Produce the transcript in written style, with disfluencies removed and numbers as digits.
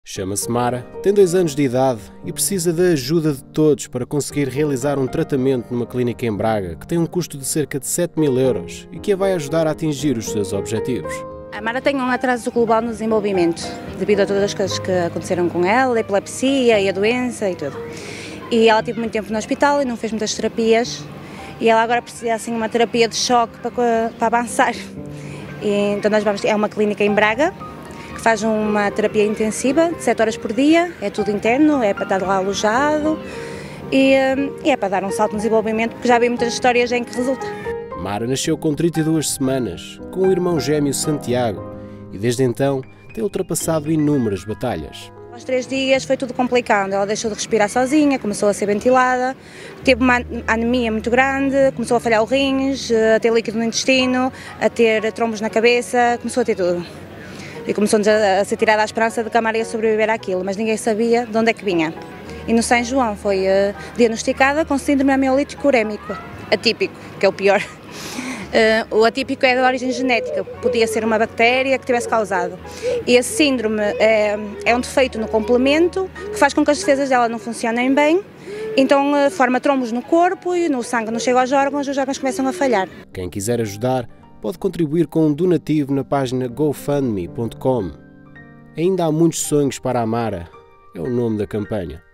Chama-se Mara, tem 2 anos de idade e precisa da ajuda de todos para conseguir realizar um tratamento numa clínica em Braga que tem um custo de cerca de 7.000 euros e que a vai ajudar a atingir os seus objetivos. A Mara tem um atraso global no desenvolvimento, devido a todas as coisas que aconteceram com ela, a epilepsia e a doença e tudo. E ela teve muito tempo no hospital e não fez muitas terapias. E ela agora precisa assim uma terapia de choque para avançar. E, então é uma clínica em Braga, que faz uma terapia intensiva de 7 horas por dia, é tudo interno, é para estar lá alojado e é para dar um salto no desenvolvimento, porque já vi muitas histórias em que resulta. Mara nasceu com 32 semanas, com o irmão gêmeo Santiago, e desde então tem ultrapassado inúmeras batalhas. Aos 3 dias foi tudo complicado, ela deixou de respirar sozinha, começou a ser ventilada, teve uma anemia muito grande, começou a falhar os rins, a ter líquido no intestino, a ter trombos na cabeça, começou a ter tudo. E começou-nos a ser tirada a esperança de que a Mara ia sobreviver àquilo, mas ninguém sabia de onde é que vinha. E no São João foi diagnosticada com síndrome amiolítico urémico, atípico, que é o pior. O atípico é de origem genética, podia ser uma bactéria que tivesse causado. E esse síndrome é um defeito no complemento que faz com que as defesas dela não funcionem bem, então forma trombos no corpo e no sangue não chega aos órgãos e os órgãos começam a falhar. Quem quiser ajudar pode contribuir com um donativo na página gofundme.com. Ainda há muitos sonhos para a Mara, é o nome da campanha.